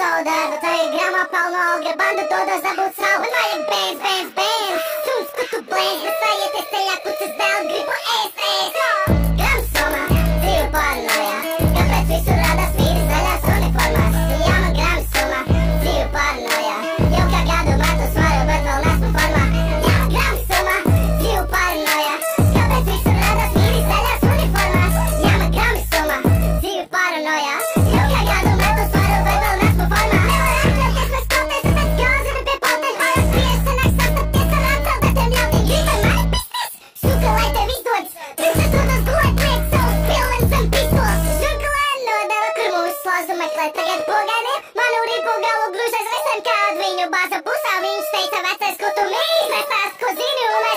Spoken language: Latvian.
sauda, do to je grama palno, grbando doda zabud sral. Vajak bands, bands, bands, tunes kutu blends, vesajete seljaku se zdal, gripo SS. Gram soma, ziju paranoja, kapre svi su rada sviri, zalja su uniforma. Jama gram soma, ziju paranoja, jau cagado mato svaro, bezval nasmu forma. Jama gram soma, ziju paranoja, kapre svi su rada sviri, zalja su uniforma. Jama gram soma, ziju paranoja, jau cagado mato svaro, bezval nasmu forma. Tagad pogani, manu ripu galu glužas visam, kad viņu bāza pusā, viņš teica vecais, ko tu mīli, mēs tās, ko zini, un mēs